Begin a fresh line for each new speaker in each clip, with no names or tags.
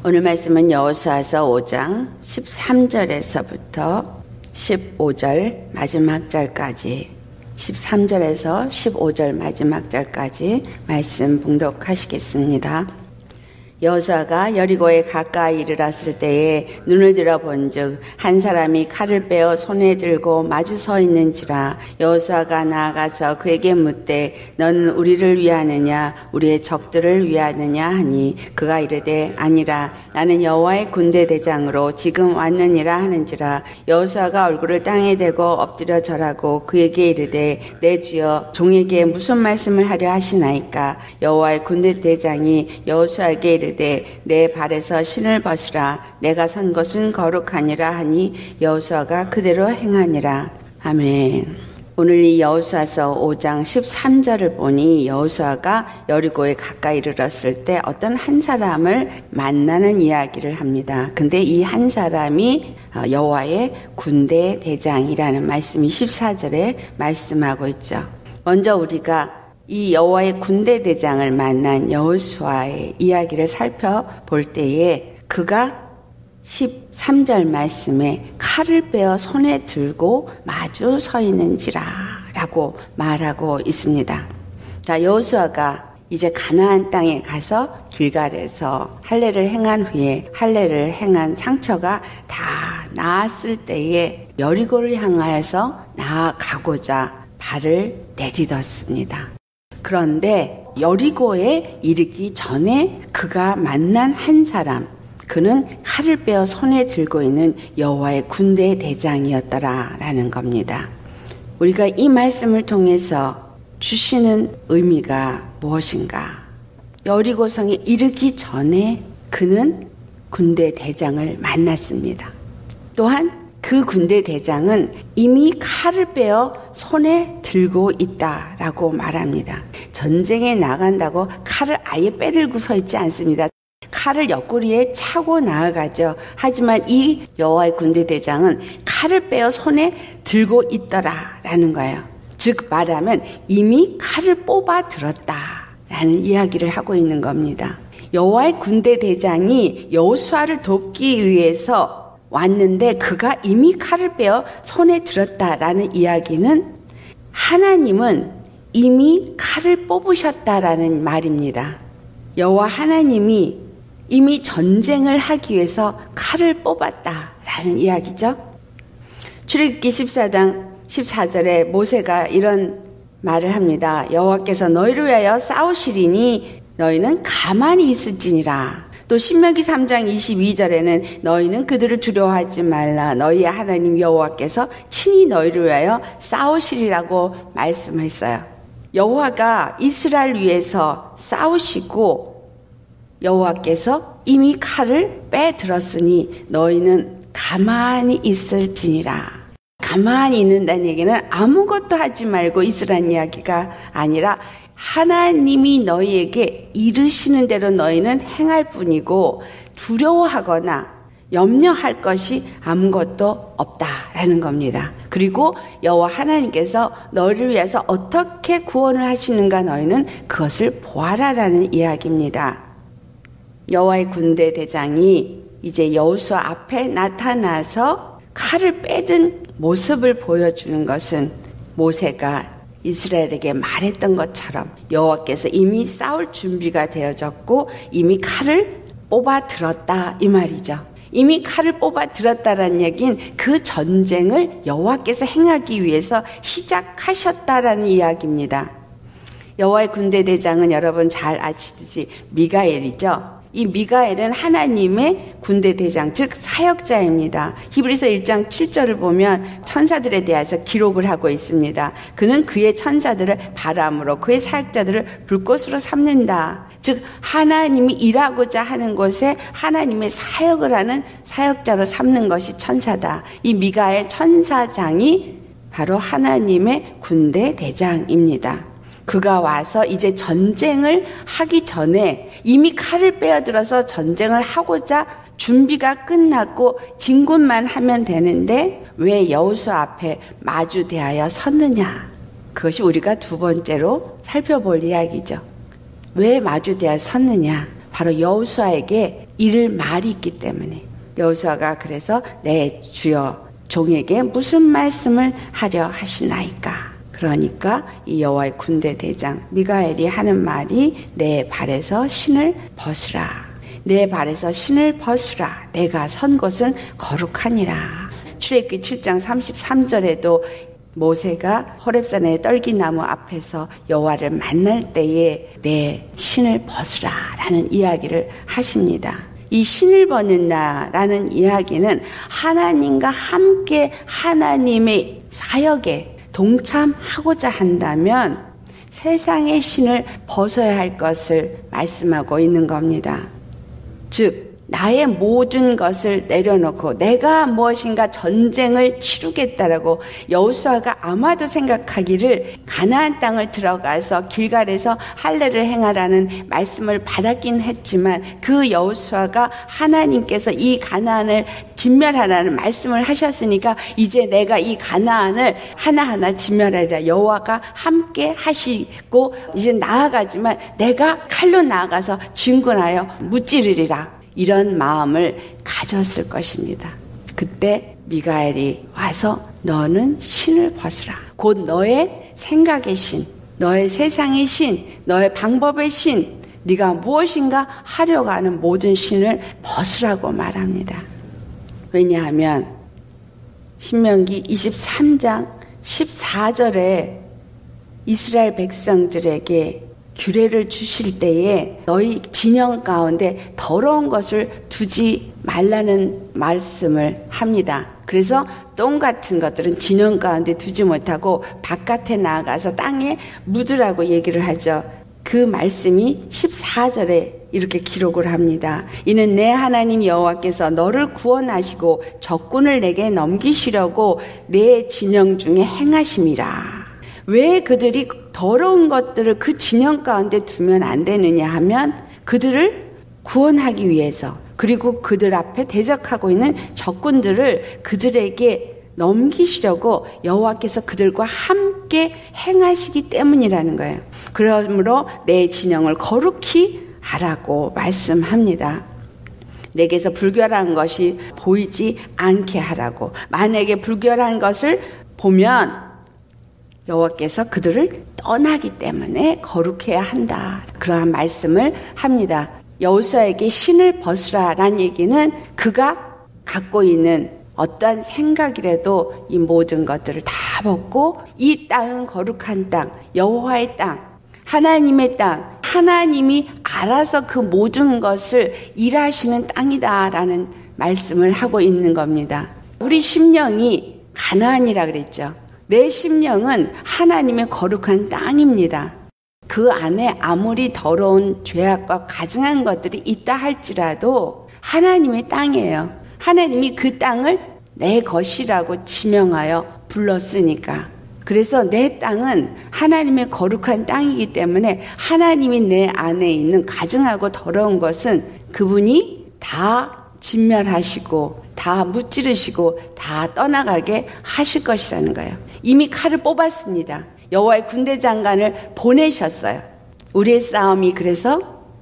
오늘 말씀은 여호수아서 5장 13절에서부터 15절 마지막 절까지 13절에서 15절 마지막 절까지 말씀 봉독하시겠습니다. 여호수아가 여리고에 가까이 이르렀을 때에 눈을 들어 본즉 한 사람이 칼을 빼어 손에 들고 마주 서 있는지라. 여호수아가 나아가서 그에게 묻되 너는 우리를 위하느냐 우리의 적들을 위하느냐 하니 그가 이르되 아니라 나는 여호와의 군대 대장으로 지금 왔느니라 하는지라. 여호수아가 얼굴을 땅에 대고 엎드려 절하고 그에게 이르되 내 주여 종에게 무슨 말씀을 하려 하시나이까. 여호와의 군대 대장이 여호수아에게 이르되 내 발에서 신을 벗으라. 내가 선 것은 거룩하니라 하니 여호수아가 그대로 행하니라. 아멘. 오늘 이 여호수아서 5장 13절을 보니 여호수아가 여리고에 가까이 이르렀을 때 어떤 한 사람을 만나는 이야기를 합니다. 근데 이 한 사람이 여호와의 군대 대장이라는 말씀이 14절에 말씀하고 있죠. 먼저 우리가 이 여호와의 군대 대장을 만난 여호수아의 이야기를 살펴볼 때에 그가 13절 말씀에 칼을 빼어 손에 들고 마주 서 있는지라 라고 말하고 있습니다. 자, 여호수아가 이제 가나안 땅에 가서 길갈에서 할례를 행한 후에 할례를 행한 상처가 다 나았을 때에 여리고를 향하여서 나아가고자 발을 내딛었습니다. 그런데 여리고에 이르기 전에 그가 만난 한 사람, 그는 칼을 빼어 손에 들고 있는 여호와의 군대 대장이었더라라는 겁니다. 우리가 이 말씀을 통해서 주시는 의미가 무엇인가? 여리고성에 이르기 전에 그는 군대 대장을 만났습니다. 또한 그 군대 대장은 이미 칼을 빼어 손에 들고 있다라고 말합니다. 전쟁에 나간다고 칼을 아예 빼들고 서 있지 않습니다. 칼을 옆구리에 차고 나아가죠. 하지만 이 여호와의 군대 대장은 칼을 빼어 손에 들고 있더라라는 거예요. 즉 말하면 이미 칼을 뽑아 들었다라는 이야기를 하고 있는 겁니다. 여호와의 군대 대장이 여호수아를 돕기 위해서 왔는데 그가 이미 칼을 빼어 손에 들었다라는 이야기는 하나님은 이미 칼을 뽑으셨다라는 말입니다. 여호와 하나님이 이미 전쟁을 하기 위해서 칼을 뽑았다라는 이야기죠. 출애굽기 14장 14절에 모세가 이런 말을 합니다. 여호와께서 너희를 위하여 싸우시리니 너희는 가만히 있을지니라. 또 신명기 3장 22절에는 너희는 그들을 두려워하지 말라. 너희의 하나님 여호와께서 친히 너희를 위하여 싸우시리라고 말씀했어요. 여호와가 이스라엘 위해서 싸우시고 여호와께서 이미 칼을 빼들었으니 너희는 가만히 있을지니라. 가만히 있는다는 얘기는 아무것도 하지 말고 있으라는 이야기가 아니라 하나님이 너희에게 이르시는 대로 너희는 행할 뿐이고 두려워하거나 염려할 것이 아무것도 없다라는 겁니다. 그리고 여호와 하나님께서 너희를 위해서 어떻게 구원을 하시는가 너희는 그것을 보아라라는 이야기입니다. 여호와의 군대 대장이 이제 여호수아 앞에 나타나서 칼을 빼든 모습을 보여주는 것은 모세가 이스라엘에게 말했던 것처럼 여호와께서 이미 싸울 준비가 되어졌고 이미 칼을 뽑아 들었다 이 말이죠. 이미 칼을 뽑아 들었다라는 얘기는 그 전쟁을 여호와께서 행하기 위해서 시작하셨다라는 이야기입니다. 여호와의 군대 대장은 여러분 잘 아시듯이 미가엘이죠. 이 미가엘은 하나님의 군대 대장, 즉 사역자입니다. 히브리서 1장 7절을 보면 천사들에 대해서 기록을 하고 있습니다. 그는 그의 천사들을 바람으로 그의 사역자들을 불꽃으로 삼는다. 즉 하나님이 일하고자 하는 곳에 하나님의 사역을 하는 사역자로 삼는 것이 천사다. 이 미가엘 천사장이 바로 하나님의 군대 대장입니다. 그가 와서 이제 전쟁을 하기 전에 이미 칼을 빼어들어서 전쟁을 하고자 준비가 끝났고 진군만 하면 되는데 왜 여호수아 앞에 마주 대하여 섰느냐? 그것이 우리가 두 번째로 살펴볼 이야기죠. 왜 마주 대하여 섰느냐? 바로 여호수아에게 이를 말이 있기 때문에 여호수아가 그래서 내 주여 종에게 무슨 말씀을 하려 하시나이까. 그러니까 이 여호와의 군대 대장 미가엘이 하는 말이 내 발에서 신을 벗으라. 내 발에서 신을 벗으라. 내가 선 곳은 거룩하니라. 출애굽기 7장 33절에도 모세가 호렙산의 떨기나무 앞에서 여호와를 만날 때에 내 신을 벗으라 라는 이야기를 하십니다. 이 신을 벗는다라는 이야기는 하나님과 함께 하나님의 사역에 동참하고자 한다면 세상의 신을 벗어야 할 것을 말씀하고 있는 겁니다. 즉 나의 모든 것을 내려놓고 내가 무엇인가 전쟁을 치르겠다라고 여호수아가 아마도 생각하기를 가나안 땅을 들어가서 길갈에서 할례를 행하라는 말씀을 받았긴 했지만 그 여호수아가 하나님께서 이 가나안을 진멸하라는 말씀을 하셨으니까 이제 내가 이 가나안을 하나하나 진멸하리라. 여호와가 함께 하시고 이제 나아가지만 내가 칼로 나아가서 진군하여 무찌르리라. 이런 마음을 가졌을 것입니다. 그때 미가엘이 와서 너는 신을 벗으라. 곧 너의 생각의 신, 너의 세상의 신, 너의 방법의 신, 네가 무엇인가 하려고 하는 모든 신을 벗으라고 말합니다. 왜냐하면 신명기 23장 14절에 이스라엘 백성들에게 규례를 주실 때에 너희 진영 가운데 더러운 것을 두지 말라는 말씀을 합니다. 그래서 똥 같은 것들은 진영 가운데 두지 못하고 바깥에 나가서 땅에 묻으라고 얘기를 하죠. 그 말씀이 14절에 이렇게 기록을 합니다. 이는 내 하나님 여호와께서 너를 구원하시고 적군을 내게 넘기시려고 내 진영 중에 행하심이라. 왜 그들이 더러운 것들을 그 진영 가운데 두면 안 되느냐 하면 그들을 구원하기 위해서 그리고 그들 앞에 대적하고 있는 적군들을 그들에게 넘기시려고 여호와께서 그들과 함께 행하시기 때문이라는 거예요. 그러므로 내 진영을 거룩히 하라고 말씀합니다. 내게서 불결한 것이 보이지 않게 하라고. 만약에 불결한 것을 보면 여호와께서 그들을 떠나기 때문에 거룩해야 한다. 그러한 말씀을 합니다. 여호수아에게 신을 벗으라라는 얘기는 그가 갖고 있는 어떠한 생각이라도 이 모든 것들을 다 벗고 이 땅은 거룩한 땅, 여호와의 땅, 하나님의 땅, 하나님이 알아서 그 모든 것을 일하시는 땅이다라는 말씀을 하고 있는 겁니다. 우리 심령이 가나안이라 그랬죠. 내 심령은 하나님의 거룩한 땅입니다. 그 안에 아무리 더러운 죄악과 가증한 것들이 있다 할지라도 하나님의 땅이에요. 하나님이 그 땅을 내 것이라고 지명하여 불렀으니까. 그래서 내 땅은 하나님의 거룩한 땅이기 때문에 하나님이 내 안에 있는 가증하고 더러운 것은 그분이 다 진멸하시고 다 무찌르시고 다 떠나가게 하실 것이라는 거예요. 이미 칼을 뽑았습니다. 여호와의 군대 장관을 보내셨어요. 우리의 싸움이 그래서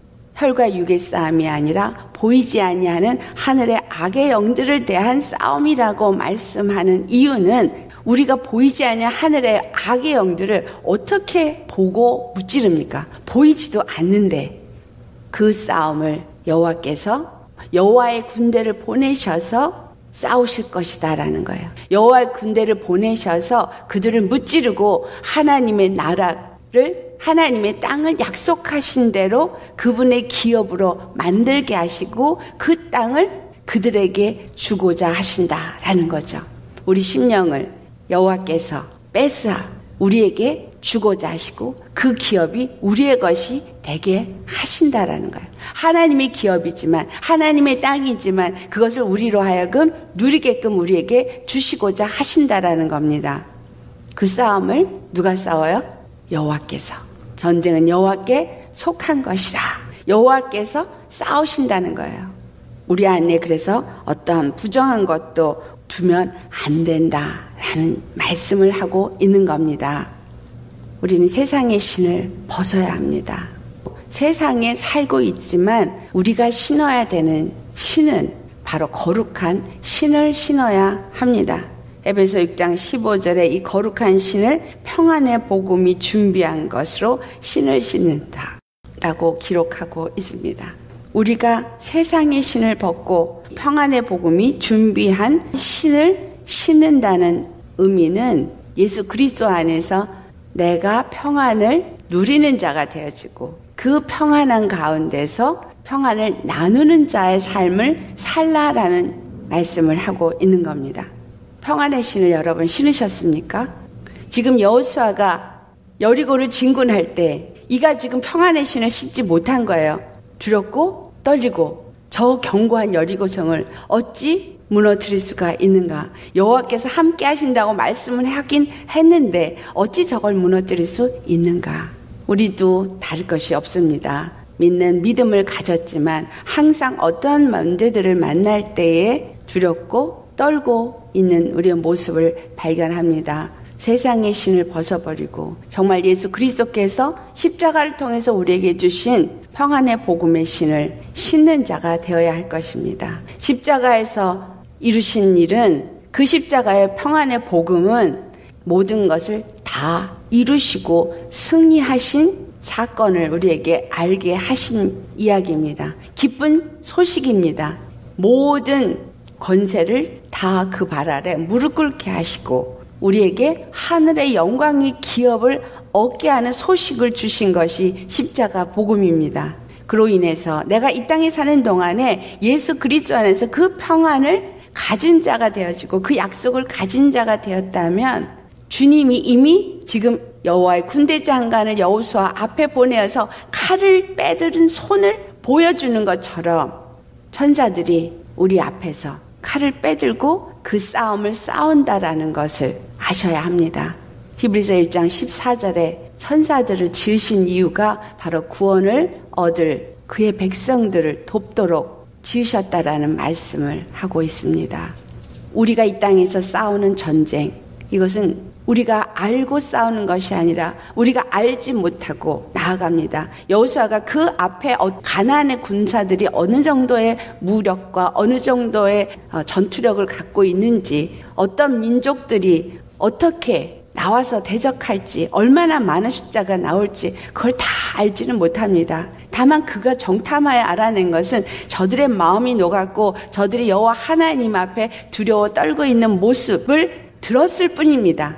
혈과 육의 싸움이 아니라 보이지 아니하는 하늘의 악의 영들을 대한 싸움이라고 말씀하는 이유는 우리가 보이지 아니한 하늘의 악의 영들을 어떻게 보고 무찌릅니까? 보이지도 않는데 그 싸움을 여호와께서 여호와의 군대를 보내셔서 싸우실 것이다라는 거예요. 여호와의 군대를 보내셔서 그들을 무찌르고 하나님의 나라를 하나님의 땅을 약속하신 대로 그분의 기업으로 만들게 하시고 그 땅을 그들에게 주고자 하신다라는 거죠. 우리 심령을 여호와께서 뺏어 우리에게 주고자 하시고 그 기업이 우리의 것이 되게 하신다라는 거예요. 하나님의 기업이지만 하나님의 땅이지만 그것을 우리로 하여금 누리게끔 우리에게 주시고자 하신다라는 겁니다. 그 싸움을 누가 싸워요? 여호와께서. 전쟁은 여호와께 속한 것이라. 여호와께서 싸우신다는 거예요. 우리 안에 그래서 어떠한 부정한 것도 두면 안 된다라는 말씀을 하고 있는 겁니다. 우리는 세상의 신을 벗어야 합니다. 세상에 살고 있지만 우리가 신어야 되는 신은 바로 거룩한 신을 신어야 합니다. 에베소 6장 15절에 이 거룩한 신을 평안의 복음이 준비한 것으로 신을 신는다 라고 기록하고 있습니다. 우리가 세상의 신을 벗고 평안의 복음이 준비한 신을 신는다는 의미는 예수 그리스도 안에서 내가 평안을 누리는 자가 되어지고 그 평안한 가운데서 평안을 나누는 자의 삶을 살라라는 말씀을 하고 있는 겁니다. 평안의 신을 여러분 신으셨습니까? 지금 여호수아가 여리고를 진군할 때 이가 지금 평안의 신을 신지 못한 거예요. 두렵고 떨리고 저 견고한 여리고성을 어찌 무너뜨릴 수가 있는가? 여호와께서 함께 하신다고 말씀을 하긴 했는데 어찌 저걸 무너뜨릴 수 있는가? 우리도 다를 것이 없습니다. 믿는 믿음을 가졌지만 항상 어떠한 문제들을 만날 때에 두렵고 떨고 있는 우리의 모습을 발견합니다. 세상의 신을 벗어버리고 정말 예수 그리스도께서 십자가를 통해서 우리에게 주신 평안의 복음의 신을 신는 자가 되어야 할 것입니다. 십자가에서 이루신 일은 그 십자가의 평안의 복음은 모든 것을 다 이루시고 승리하신 사건을 우리에게 알게 하신 이야기입니다. 기쁜 소식입니다. 모든 권세를 다 그 발 아래 무릎 꿇게 하시고 우리에게 하늘의 영광의 기업을 얻게 하는 소식을 주신 것이 십자가 복음입니다. 그로 인해서 내가 이 땅에 사는 동안에 예수 그리스도 안에서 그 평안을 가진 자가 되어지고 그 약속을 가진 자가 되었다면 주님이 이미 지금 여호와의 군대 장관을 여호수아 앞에 보내어서 칼을 빼들은 손을 보여주는 것처럼 천사들이 우리 앞에서 칼을 빼들고 그 싸움을 싸운다라는 것을 아셔야 합니다. 히브리서 1장 14절에 천사들을 지으신 이유가 바로 구원을 얻을 그의 백성들을 돕도록 지으셨다라는 말씀을 하고 있습니다. 우리가 이 땅에서 싸우는 전쟁, 이것은 우리가 알고 싸우는 것이 아니라 우리가 알지 못하고 나아갑니다. 여호수아가 그 앞에 가나안의 군사들이 어느 정도의 무력과 어느 정도의 전투력을 갖고 있는지, 어떤 민족들이 어떻게 나와서 대적할지, 얼마나 많은 숫자가 나올지 그걸 다 알지는 못합니다. 다만 그가 정탐하여 알아낸 것은 저들의 마음이 녹았고 저들이 여호와 하나님 앞에 두려워 떨고 있는 모습을 들었을 뿐입니다.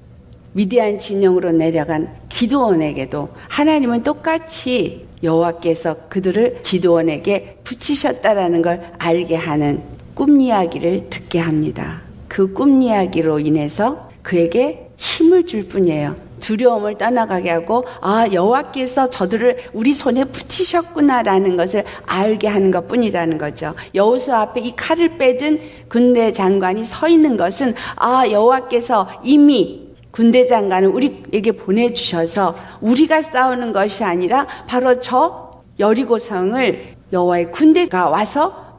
미디안 진영으로 내려간 기드온에게도 하나님은 똑같이 여호와께서 그들을 기드온에게 붙이셨다라는 걸 알게 하는 꿈 이야기를 듣게 합니다. 그 꿈 이야기로 인해서 그에게 힘을 줄 뿐이에요. 두려움을 떠나가게 하고 여호와께서 저들을 우리 손에 붙이셨구나라는 것을 알게 하는 것뿐이라는 거죠. 여호수아 앞에 이 칼을 빼든 군대 장관이 서 있는 것은 여호와께서 이미 군대 장관을 우리에게 보내주셔서 우리가 싸우는 것이 아니라 바로 저 여리고성을 여호와의 군대가 와서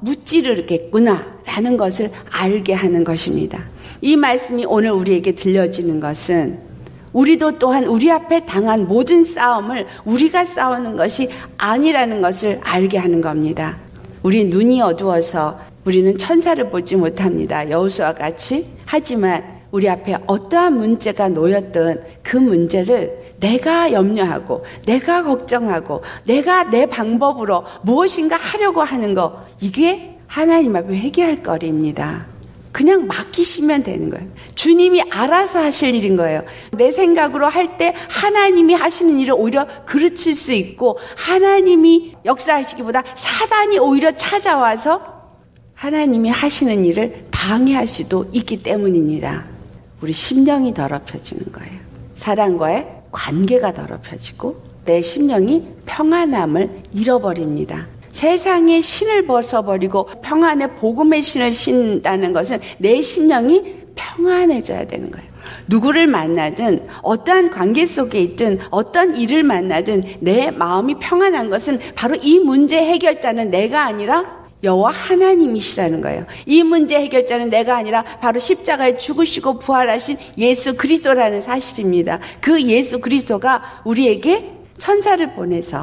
무찌르겠구나라는 것을 알게 하는 것입니다. 이 말씀이 오늘 우리에게 들려지는 것은 우리도 또한 우리 앞에 당한 모든 싸움을 우리가 싸우는 것이 아니라는 것을 알게 하는 겁니다. 우리 눈이 어두워서 우리는 천사를 보지 못합니다. 여호수아와 같이. 하지만 우리 앞에 어떠한 문제가 놓였던 그 문제를 내가 염려하고 내가 걱정하고 내가 내 방법으로 무엇인가 하려고 하는 거, 이게 하나님 앞에 회개할 거리입니다. 그냥 맡기시면 되는 거예요. 주님이 알아서 하실 일인 거예요. 내 생각으로 할 때 하나님이 하시는 일을 오히려 그르칠 수 있고, 하나님이 역사하시기보다 사단이 오히려 찾아와서 하나님이 하시는 일을 방해할 수도 있기 때문입니다. 우리 심령이 더럽혀지는 거예요. 사람과의 관계가 더럽혀지고 내 심령이 평안함을 잃어버립니다. 세상의 신을 벗어버리고 평안의 복음의 신을 신다는 것은 내 심령이 평안해져야 되는 거예요. 누구를 만나든 어떠한 관계 속에 있든 어떤 일을 만나든 내 마음이 평안한 것은 바로 이 문제 해결자는 내가 아니라 여호와 하나님이시라는 거예요. 이 문제 해결자는 내가 아니라 바로 십자가에 죽으시고 부활하신 예수 그리스도라는 사실입니다. 그 예수 그리스도가 우리에게 천사를 보내서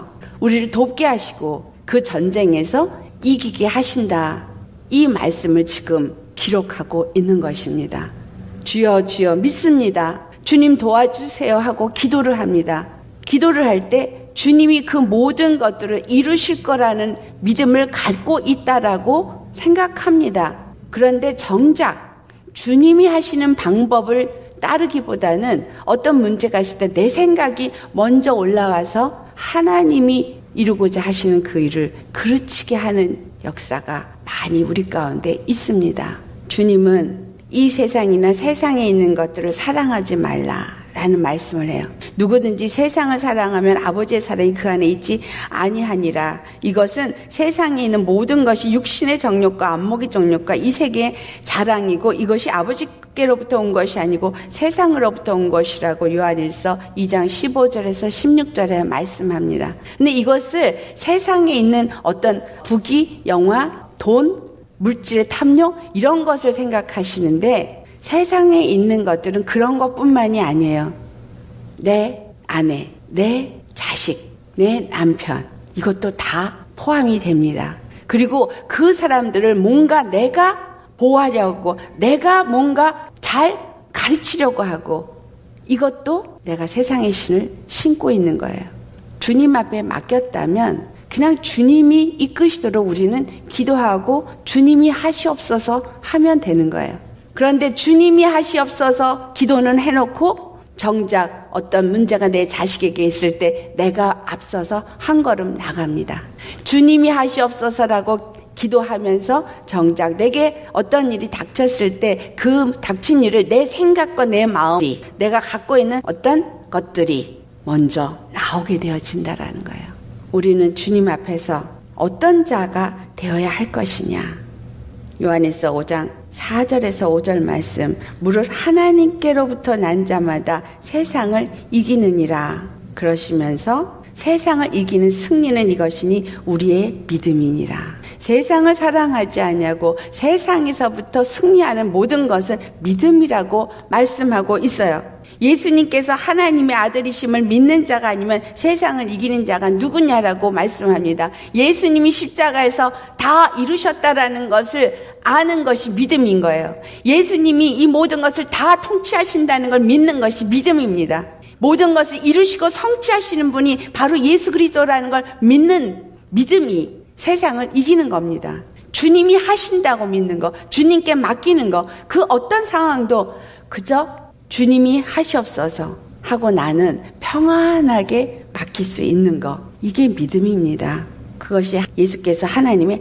우리를 돕게 하시고 그 전쟁에서 이기게 하신다. 이 말씀을 지금 기록하고 있는 것입니다. 주여 주여 믿습니다. 주님 도와주세요 하고 기도를 합니다. 기도를 할 때 주님이 그 모든 것들을 이루실 거라는 믿음을 갖고 있다라고 생각합니다. 그런데 정작 주님이 하시는 방법을 따르기보다는 어떤 문제가 있을 때 내 생각이 먼저 올라와서 하나님이 이루고자 하시는 그 일을 그르치게 하는 역사가 많이 우리 가운데 있습니다. 주님은 이 세상이나 세상에 있는 것들을 사랑하지 말라라는 말씀을 해요. 누구든지 세상을 사랑하면 아버지의 사랑이 그 안에 있지 아니하니라. 이것은 세상에 있는 모든 것이 육신의 정욕과 안목의 정욕과 이 세계의 자랑이고 이것이 아버지께로부터 온 것이 아니고 세상으로부터 온 것이라고 요한일서 2장 15절에서 16절에 말씀합니다. 근데 이것을 세상에 있는 어떤 부귀, 영화, 돈, 물질의 탐욕 이런 것을 생각하시는데 세상에 있는 것들은 그런 것뿐만이 아니에요. 내 아내, 내 자식, 내 남편 이것도 다 포함이 됩니다. 그리고 그 사람들을 뭔가 내가 보호하려고 내가 뭔가 잘 가르치려고 하고 이것도 내가 세상의 신을 신고 있는 거예요. 주님 앞에 맡겼다면 그냥 주님이 이끄시도록 우리는 기도하고 주님이 하시옵소서 하면 되는 거예요. 그런데 주님이 하시옵소서 기도는 해놓고 정작 어떤 문제가 내 자식에게 있을 때 내가 앞서서 한 걸음 나갑니다. 주님이 하시옵소서라고 기도하면서 정작 내게 어떤 일이 닥쳤을 때 그 닥친 일을 내 생각과 내 마음이 내가 갖고 있는 어떤 것들이 먼저 나오게 되어진다라는 거예요. 우리는 주님 앞에서 어떤 자가 되어야 할 것이냐. 요한일서 5장 4절에서 5절 말씀. 무릇 하나님께로부터 난 자마다 세상을 이기느니라. 그러시면서 세상을 이기는 승리는 이것이니 우리의 믿음이니라. 세상을 사랑하지 아니하고 세상에서부터 승리하는 모든 것은 믿음이라고 말씀하고 있어요. 예수님께서 하나님의 아들이심을 믿는 자가 아니면 세상을 이기는 자가 누구냐라고 말씀합니다. 예수님이 십자가에서 다 이루셨다라는 것을 아는 것이 믿음인 거예요. 예수님이 이 모든 것을 다 통치하신다는 걸 믿는 것이 믿음입니다. 모든 것을 이루시고 성취하시는 분이 바로 예수 그리스도라는 걸 믿는 믿음이 세상을 이기는 겁니다. 주님이 하신다고 믿는 거, 주님께 맡기는 거, 그 어떤 상황도 그저 주님이 하시옵소서 하고 나는 평안하게 맡길 수 있는 거, 이게 믿음입니다. 그것이 예수께서 하나님의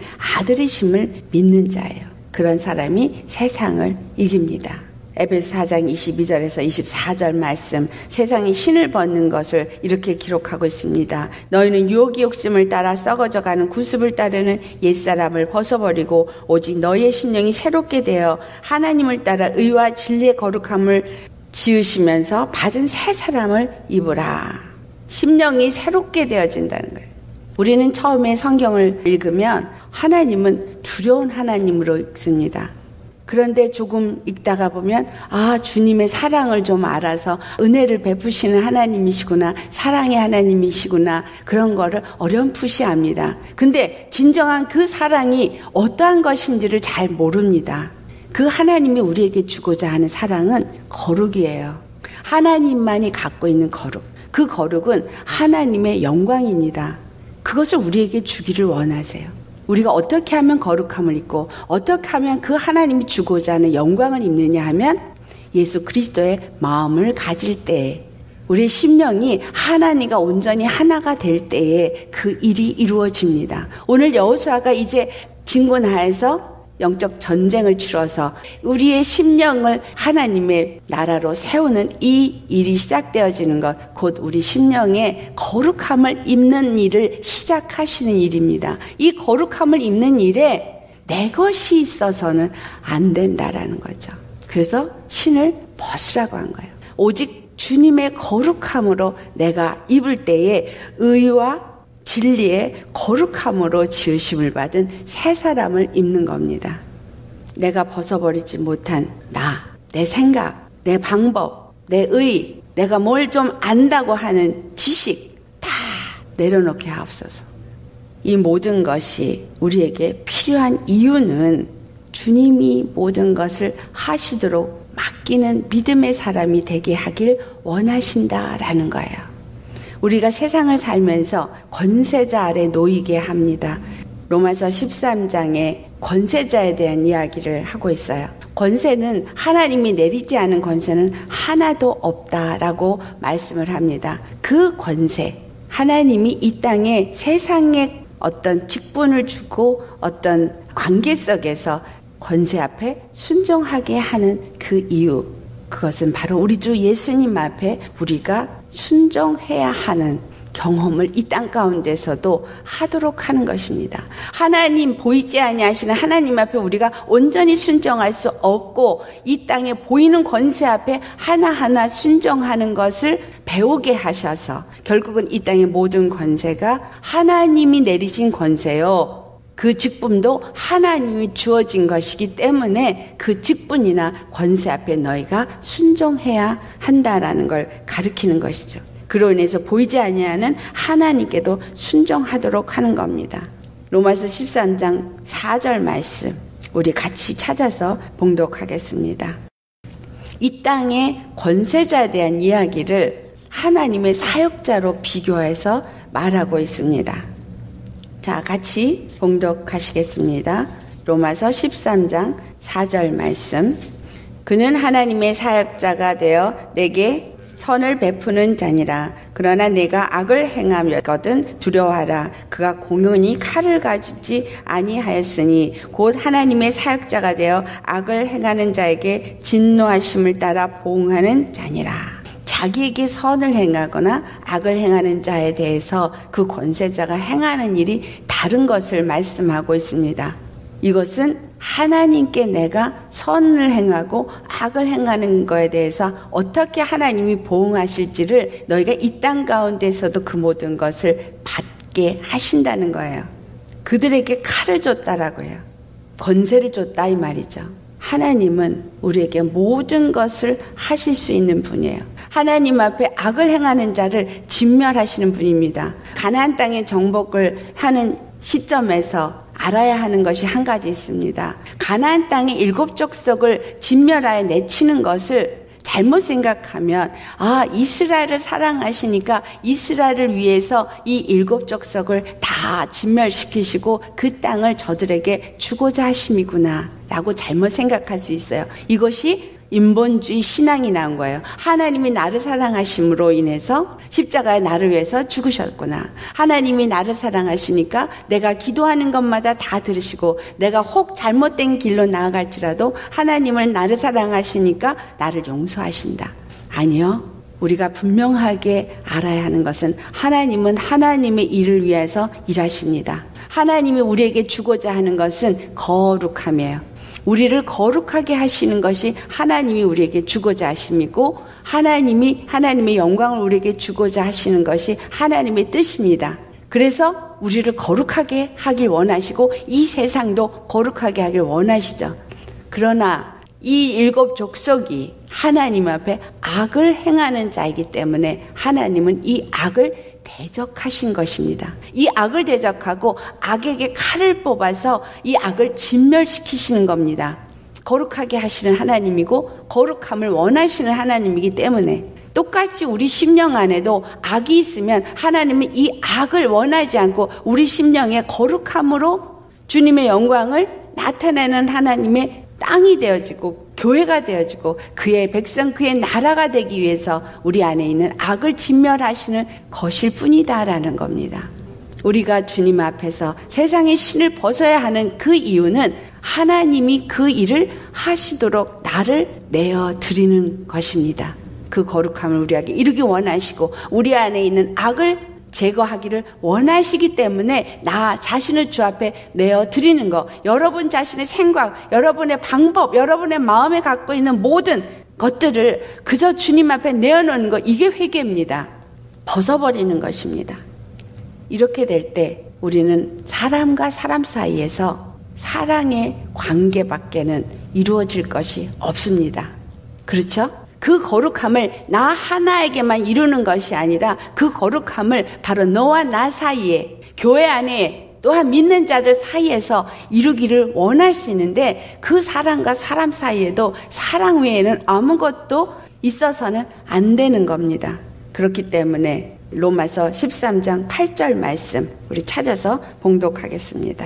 아들이심을 믿는 자예요. 그런 사람이 세상을 이깁니다. 에베소 4장 22절에서 24절 말씀, 세상이 신을 벗는 것을 이렇게 기록하고 있습니다. 너희는 유혹의 욕심을 따라 썩어져가는 구습을 따르는 옛사람을 벗어버리고 오직 너희의 심령이 새롭게 되어 하나님을 따라 의와 진리의 거룩함을 지으시면서 받은 새 사람을 입으라. 심령이 새롭게 되어진다는 거예요. 우리는 처음에 성경을 읽으면 하나님은 두려운 하나님으로 읽습니다. 그런데 조금 읽다가 보면 주님의 사랑을 좀 알아서 은혜를 베푸시는 하나님이시구나, 사랑의 하나님이시구나, 그런 거를 어렴풋이 압니다. 근데 진정한 그 사랑이 어떠한 것인지를 잘 모릅니다. 그 하나님이 우리에게 주고자 하는 사랑은 거룩이에요. 하나님만이 갖고 있는 거룩. 그 거룩은 하나님의 영광입니다. 그것을 우리에게 주기를 원하세요. 우리가 어떻게 하면 거룩함을 입고 어떻게 하면 그 하나님이 주고자 하는 영광을 입느냐 하면 예수 그리스도의 마음을 가질 때에 우리의 심령이 하나님과 온전히 하나가 될 때에 그 일이 이루어집니다. 오늘 여호수아가 이제 진군하에서 영적 전쟁을 치러서 우리의 심령을 하나님의 나라로 세우는 이 일이 시작되어지는 것, 곧 우리 심령의 거룩함을 입는 일을 시작하시는 일입니다. 이 거룩함을 입는 일에 내 것이 있어서는 안 된다라는 거죠. 그래서 신을 벗으라고 한 거예요. 오직 주님의 거룩함으로 내가 입을 때에 의와 진리의 거룩함으로 지으심을 받은 새 사람을 입는 겁니다. 내가 벗어버리지 못한 나, 내 생각, 내 방법, 내 의, 내가 뭘 좀 안다고 하는 지식 다 내려놓게 하옵소서. 이 모든 것이 우리에게 필요한 이유는 주님이 모든 것을 하시도록 맡기는 믿음의 사람이 되게 하길 원하신다라는 거예요. 우리가 세상을 살면서 권세자 아래 놓이게 합니다. 로마서 13장에 권세자에 대한 이야기를 하고 있어요. 권세는 하나님이 내리지 않은 권세는 하나도 없다라고 말씀을 합니다. 그 권세, 하나님이 이 땅에 세상에 어떤 직분을 주고 어떤 관계 속에서 권세 앞에 순종하게 하는 그 이유, 그것은 바로 우리 주 예수님 앞에 우리가 순종해야 하는 경험을 이 땅 가운데서도 하도록 하는 것입니다. 하나님 보이지 아니하시는 하나님 앞에 우리가 온전히 순종할 수 없고 이 땅에 보이는 권세 앞에 하나하나 순종하는 것을 배우게 하셔서 결국은 이 땅의 모든 권세가 하나님이 내리신 권세요. 그 직분도 하나님이 주어진 것이기 때문에 그 직분이나 권세 앞에 너희가 순종해야 한다라는 걸 가르치는 것이죠. 그로 인해서 보이지 아니하는 하나님께도 순종하도록 하는 겁니다. 로마서 13장 4절 말씀 우리 같이 찾아서 봉독하겠습니다. 이 땅의 권세자에 대한 이야기를 하나님의 사역자로 비교해서 말하고 있습니다. 자, 같이 봉독하시겠습니다. 로마서 13장 4절 말씀. 그는 하나님의 사역자가 되어 내게 선을 베푸는 자니라. 그러나 내가 악을 행하였거든 두려워하라. 그가 공연히 칼을 가지지 아니하였으니 곧 하나님의 사역자가 되어 악을 행하는 자에게 진노하심을 따라 보응하는 자니라. 자기에게 선을 행하거나 악을 행하는 자에 대해서 그 권세자가 행하는 일이 다른 것을 말씀하고 있습니다. 이것은 하나님께 내가 선을 행하고 악을 행하는 것에 대해서 어떻게 하나님이 보응하실지를 너희가 이 땅 가운데서도 그 모든 것을 받게 하신다는 거예요. 그들에게 칼을 줬다라고요. 권세를 줬다 이 말이죠. 하나님은 우리에게 모든 것을 하실 수 있는 분이에요. 하나님 앞에 악을 행하는 자를 진멸하시는 분입니다. 가나안 땅의 정복을 하는 시점에서 알아야 하는 것이 한 가지 있습니다. 가나안 땅의 7 족속을 진멸하여 내치는 것을 잘못 생각하면 이스라엘을 사랑하시니까 이스라엘을 위해서 이 7 족속을 다 진멸시키시고 그 땅을 저들에게 주고자 하심이구나 라고 잘못 생각할 수 있어요. 이것이 인본주의 신앙이 나온 거예요. 하나님이 나를 사랑하심으로 인해서 십자가에 나를 위해서 죽으셨구나. 하나님이 나를 사랑하시니까 내가 기도하는 것마다 다 들으시고 내가 혹 잘못된 길로 나아갈지라도 하나님은 나를 사랑하시니까 나를 용서하신다. 아니요. 우리가 분명하게 알아야 하는 것은 하나님은 하나님의 일을 위해서 일하십니다. 하나님이 우리에게 주고자 하는 것은 거룩함이에요. 우리를 거룩하게 하시는 것이 하나님이 우리에게 주고자 하심이고 하나님이 하나님의 영광을 우리에게 주고자 하시는 것이 하나님의 뜻입니다. 그래서 우리를 거룩하게 하길 원하시고 이 세상도 거룩하게 하길 원하시죠. 그러나 이 7 족속이 하나님 앞에 악을 행하는 자이기 때문에 하나님은 이 악을 대적하신 것입니다. 이 악을 대적하고 악에게 칼을 뽑아서 이 악을 진멸시키시는 겁니다. 거룩하게 하시는 하나님이고 거룩함을 원하시는 하나님이기 때문에 똑같이 우리 심령 안에도 악이 있으면 하나님은 이 악을 원하지 않고 우리 심령의 거룩함으로 주님의 영광을 나타내는 하나님의 땅이 되어지고 교회가 되어지고 그의 백성 그의 나라가 되기 위해서 우리 안에 있는 악을 진멸하시는 것일 뿐이다라는 겁니다. 우리가 주님 앞에서 세상의 신을 벗어야 하는 그 이유는 하나님이 그 일을 하시도록 나를 내어드리는 것입니다. 그 거룩함을 우리에게 이루기 원하시고 우리 안에 있는 악을 제거하기를 원하시기 때문에 나 자신을 주 앞에 내어드리는 것, 여러분 자신의 생각, 여러분의 방법, 여러분의 마음에 갖고 있는 모든 것들을 그저 주님 앞에 내어놓는 것, 이게 회개입니다. 벗어버리는 것입니다. 이렇게 될 때 우리는 사람과 사람 사이에서 사랑의 관계밖에는 이루어질 것이 없습니다. 그렇죠? 그 거룩함을 나 하나에게만 이루는 것이 아니라 그 거룩함을 바로 너와 나 사이에, 교회 안에 또한 믿는 자들 사이에서 이루기를 원하시는데, 그 사람과 사람 사이에도 사랑 외에는 아무것도 있어서는 안 되는 겁니다. 그렇기 때문에 로마서 13장 8절 말씀 우리 찾아서 봉독하겠습니다.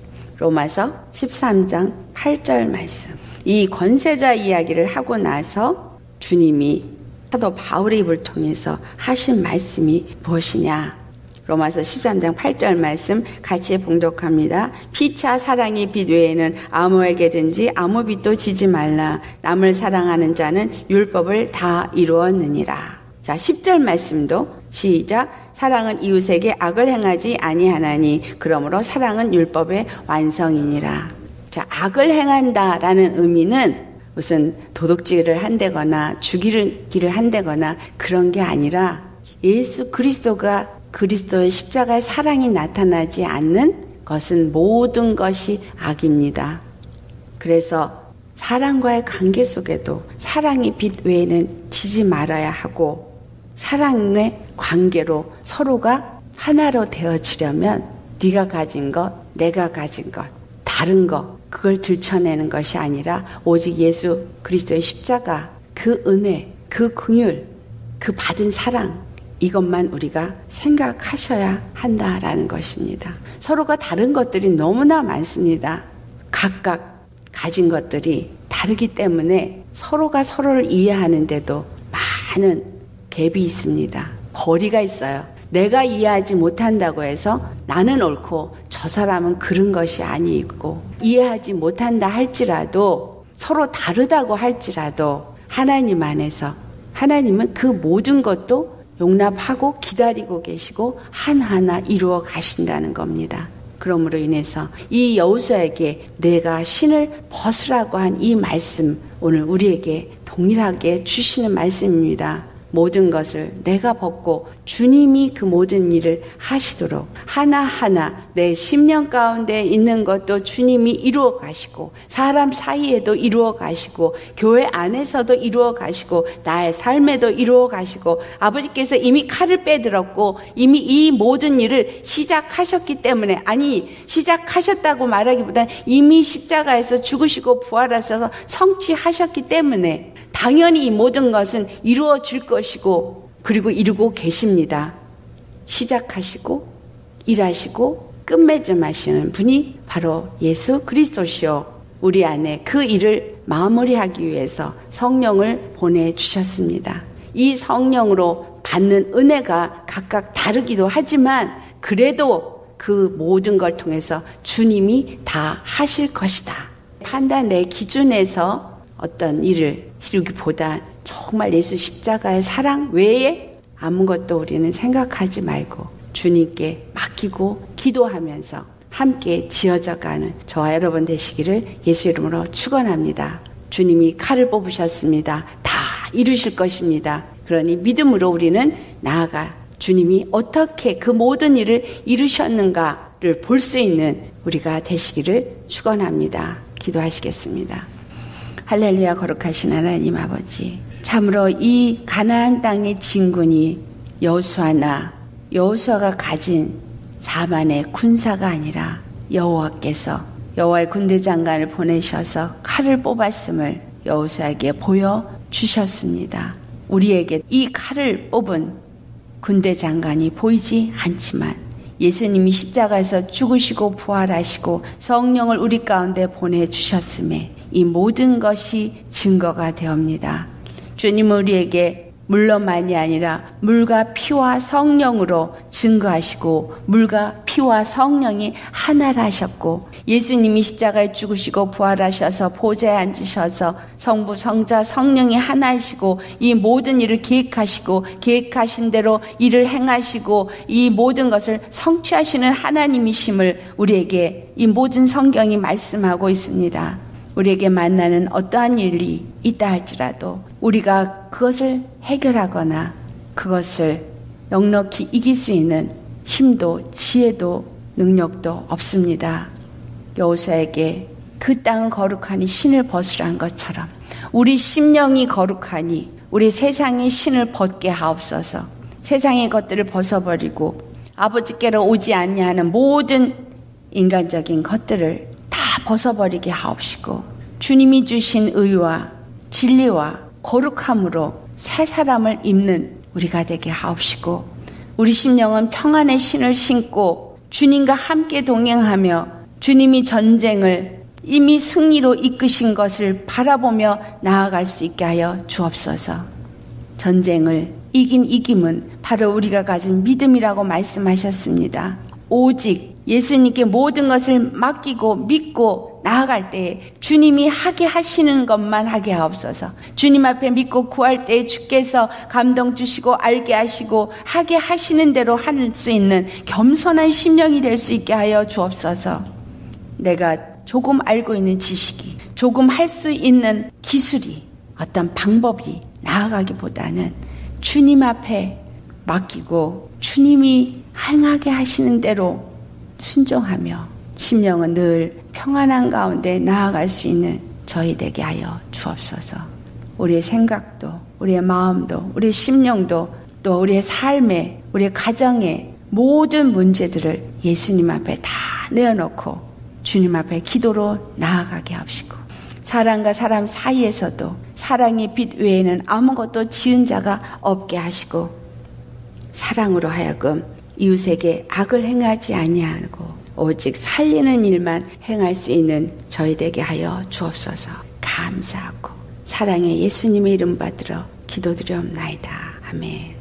로마서 13장 8절 말씀. 이 권세자 이야기를 하고 나서 주님이 사도 바울의 입을 통해서 하신 말씀이 무엇이냐? 로마서 13장 8절 말씀 같이 봉독합니다. 피차 사랑의 빛 외에는 아무에게든지 아무 빛도 지지 말라. 남을 사랑하는 자는 율법을 다 이루었느니라. 자, 10절 말씀도 시작. 사랑은 이웃에게 악을 행하지 아니하나니 그러므로 사랑은 율법의 완성이니라. 자, 악을 행한다라는 의미는 무슨 도둑질을 한다거나 죽이기를 한다거나 그런 게 아니라 예수 그리스도가 그리스도의 십자가의 사랑이 나타나지 않는 것은 모든 것이 악입니다. 그래서 사랑과의 관계 속에도 사랑의 빛 외에는 지지 말아야 하고, 사랑의 관계로 서로가 하나로 되어지려면 네가 가진 것, 내가 가진 것, 다른 것, 그걸 들춰내는 것이 아니라 오직 예수 그리스도의 십자가, 그 은혜, 그 긍휼, 그 받은 사랑, 이것만 우리가 생각하셔야 한다라는 것입니다. 서로가 다른 것들이 너무나 많습니다. 각각 가진 것들이 다르기 때문에 서로가 서로를 이해하는데도 많은 갭이 있습니다. 거리가 있어요. 내가 이해하지 못한다고 해서 나는 옳고 저 사람은 그런 것이 아니고, 이해하지 못한다 할지라도, 서로 다르다고 할지라도 하나님 안에서 하나님은 그 모든 것도 용납하고 기다리고 계시고 하나하나 이루어 가신다는 겁니다. 그러므로 인해서 이 여호수아에게 내가 신을 벗으라고 한 이 말씀, 오늘 우리에게 동일하게 주시는 말씀입니다. 모든 것을 내가 벗고 주님이 그 모든 일을 하시도록 하나하나 내 심령 가운데 있는 것도 주님이 이루어 가시고, 사람 사이에도 이루어 가시고, 교회 안에서도 이루어 가시고, 나의 삶에도 이루어 가시고, 아버지께서 이미 칼을 빼들었고 이미 이 모든 일을 시작하셨기 때문에, 아니 시작하셨다고 말하기보다는 이미 십자가에서 죽으시고 부활하셔서 성취하셨기 때문에 당연히 이 모든 것은 이루어질 것이고, 그리고 이루고 계십니다. 시작하시고 일하시고 끝맺음하시는 분이 바로 예수 그리스도시요, 우리 안에 그 일을 마무리하기 위해서 성령을 보내주셨습니다. 이 성령으로 받는 은혜가 각각 다르기도 하지만 그래도 그 모든 걸 통해서 주님이 다 하실 것이다. 판단의 기준에서 어떤 일을 이루기보다 정말 예수 십자가의 사랑 외에 아무것도 우리는 생각하지 말고 주님께 맡기고 기도하면서 함께 지어져가는 저와 여러분 되시기를 예수 이름으로 축원합니다. 주님이 칼을 뽑으셨습니다. 다 이루실 것입니다. 그러니 믿음으로 우리는 나아가 주님이 어떻게 그 모든 일을 이루셨는가를 볼 수 있는 우리가 되시기를 축원합니다. 기도하시겠습니다. 할렐루야. 거룩하신 하나님 아버지, 참으로 이 가나안 땅의 진군이 여호수아가 가진 4만의 군사가 아니라 여호와께서 여호와의 군대 장관을 보내셔서 칼을 뽑았음을 여호수아에게 보여주셨습니다. 우리에게 이 칼을 뽑은 군대 장관이 보이지 않지만 예수님이 십자가에서 죽으시고 부활하시고 성령을 우리 가운데 보내주셨음에 이 모든 것이 증거가 되옵니다. 주님은 우리에게 물로만이 아니라 물과 피와 성령으로 증거하시고, 물과 피와 성령이 하나라 하셨고, 예수님이 십자가에 죽으시고 부활하셔서 보좌에 앉으셔서 성부 성자 성령이 하나이시고 이 모든 일을 계획하시고 계획하신 대로 일을 행하시고 이 모든 것을 성취하시는 하나님이심을 우리에게 이 모든 성경이 말씀하고 있습니다. 우리에게 만나는 어떠한 일이 있다 할지라도 우리가 그것을 해결하거나 그것을 넉넉히 이길 수 있는 힘도 지혜도 능력도 없습니다. 여호수아에게 그 땅은 거룩하니 신을 벗으란 것처럼 우리 심령이 거룩하니 우리 세상의 신을 벗게 하옵소서. 세상의 것들을 벗어버리고 아버지께로 오지 아니하는 모든 인간적인 것들을 다 벗어버리게 하옵시고 주님이 주신 의와 진리와 거룩함으로 새 사람을 입는 우리가 되게 하옵시고 우리 심령은 평안의 신을 신고 주님과 함께 동행하며 주님이 전쟁을 이미 승리로 이끄신 것을 바라보며 나아갈 수 있게 하여 주옵소서. 전쟁을 이긴 이김은 바로 우리가 가진 믿음이라고 말씀하셨습니다. 오직 예수님께 모든 것을 맡기고 믿고 나아갈 때에 주님이 하게 하시는 것만 하게 하옵소서. 주님 앞에 믿고 구할 때에 주께서 감동 주시고 알게 하시고 하게 하시는 대로 할 수 있는 겸손한 심령이 될 수 있게 하여 주옵소서. 내가 조금 알고 있는 지식이, 조금 할 수 있는 기술이, 어떤 방법이 나아가기보다는 주님 앞에 맡기고 주님이 행하게 하시는 대로 순종하며 심령은 늘 평안한 가운데 나아갈 수 있는 저희 되게 하여 주옵소서. 우리의 생각도, 우리의 마음도, 우리의 심령도, 또 우리의 삶에, 우리의 가정에 모든 문제들을 예수님 앞에 다 내어놓고 주님 앞에 기도로 나아가게 하시고, 사람과 사람 사이에서도 사랑의 빛 외에는 아무것도 지은 자가 없게 하시고, 사랑으로 하여금 이웃에게 악을 행하지 아니하고 오직 살리는 일만 행할 수 있는 저희 되게 하여 주옵소서. 감사하고 사랑의 예수님의 이름 받들어 기도드리옵나이다. 아멘.